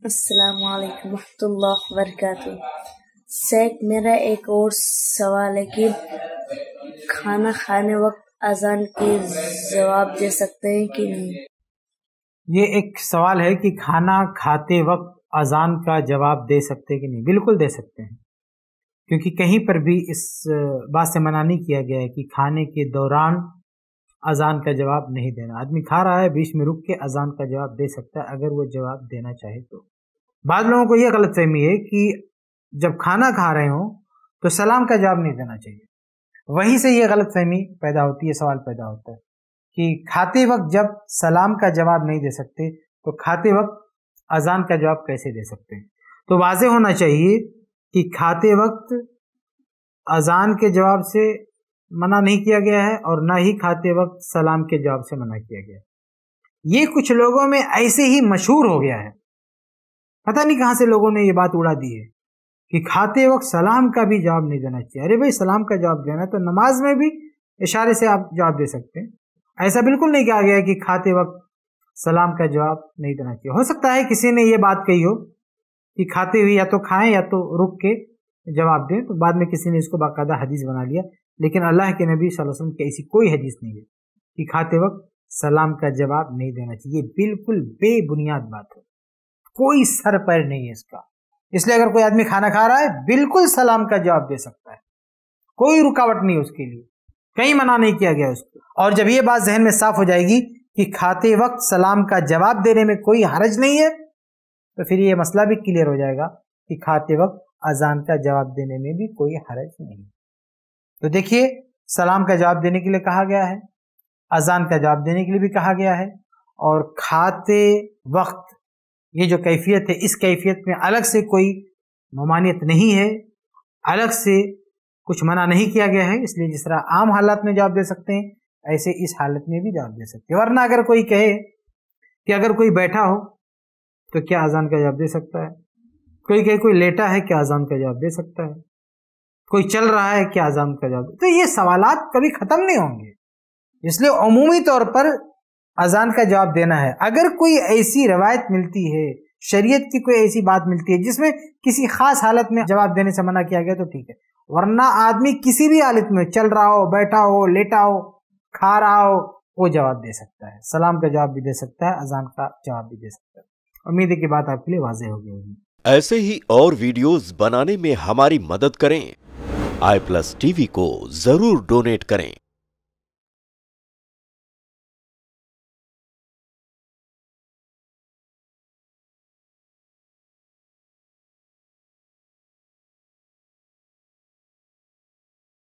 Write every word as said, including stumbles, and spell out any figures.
अस्सलाम वालेकुम रहमतुल्लाहि व बरकातुहू। सैक मेरा एक और सवाल है कि खाना खाने वक्त अजान के जवाब दे सकते हैं कि नहीं। ये एक सवाल है कि खाना खाते वक्त अजान का जवाब दे सकते हैं कि नहीं। बिल्कुल दे सकते हैं, क्योंकि कहीं पर भी इस बात से मना नहीं किया गया है कि खाने के दौरान अजान का जवाब नहीं देना। आदमी खा रहा है, बीच में रुक के अजान का जवाब दे सकता है अगर वो जवाब देना चाहे तो। बाद लोगों को ये गलतफहमी है कि जब खाना खा रहे हो तो सलाम का जवाब नहीं देना चाहिए। वहीं से ये गलतफहमी पैदा होती है, सवाल पैदा होता है कि खाते वक्त जब सलाम का जवाब नहीं दे सकते तो खाते वक्त अजान का जवाब कैसे दे सकते हैं। तो वाज़ेह होना चाहिए कि खाते वक्त अजान के जवाब से मना नहीं किया गया है और ना ही खाते वक्त सलाम के जवाब से मना किया गया है। ये कुछ लोगों में ऐसे ही मशहूर हो गया है, पता नहीं कहां से लोगों ने ये बात उड़ा दी है कि खाते वक्त सलाम का भी जवाब नहीं देना चाहिए। अरे भाई, सलाम का जवाब देना है तो नमाज में भी इशारे से आप जवाब दे सकते हैं। ऐसा बिल्कुल नहीं कहा गया है कि खाते वक्त सलाम का जवाब नहीं देना चाहिए। हो सकता है किसी ने ये बात कही हो कि खाते हुए या तो खाएं या तो रुक के जवाब दें, तो बाद में किसी ने इसको बाकायदा हदीस बना लिया। लेकिन अल्लाह के नबी सल्लल्लाहु अलैहि वसल्लम की ऐसी कोई हदीस नहीं है कि खाते वक्त सलाम का जवाब नहीं देना चाहिए। बिल्कुल बेबुनियाद बात है, कोई सर पैर नहीं है इसका। इसलिए अगर कोई आदमी खाना खा रहा है बिल्कुल सलाम का जवाब दे सकता है, कोई रुकावट नहीं उसके लिए, कहीं मना नहीं किया गया उसको। और जब ये बात जहन में साफ हो जाएगी कि खाते वक्त सलाम का जवाब देने में कोई हरज नहीं है, तो फिर ये मसला भी क्लियर हो जाएगा कि खाते वक्त अजान का जवाब देने में भी कोई हरज नहीं है। तो देखिए, सलाम का जवाब देने के लिए कहा गया है, अजान का जवाब देने के लिए भी कहा गया है, और खाते वक्त ये जो कैफियत है, इस कैफियत में अलग से कोई ममानियत नहीं है, अलग से कुछ मना नहीं किया गया है। इसलिए जिस तरह आम हालात में जवाब दे सकते हैं, ऐसे इस हालत में भी जवाब दे सकते हैं। वरना अगर कोई कहे कि अगर कोई बैठा हो तो क्या अजान का जवाब दे सकता है, कोई कहे कोई लेटा है क्या अजान का जवाब दे सकता है, कोई चल रहा है क्या अजान का जवाब, तो ये सवालात कभी खत्म नहीं होंगे। इसलिए उमूमी तौर पर अजान का जवाब देना है। अगर कोई ऐसी रवायत मिलती है, शरीयत की कोई ऐसी बात मिलती है जिसमें किसी खास हालत में जवाब देने से मना किया गया तो ठीक है, वरना आदमी किसी भी हालत में चल रहा हो, बैठा हो, लेटा हो, खा रहा हो, वो जवाब दे सकता है। सलाम का जवाब भी दे सकता है, अजान का जवाब भी दे सकता है। उम्मीद है कि बात आपके लिए वाज़ेह हो गई होगी। ऐसे ही और वीडियोस बनाने में हमारी मदद करें। आई प्लस टीवी को जरूर डोनेट करें।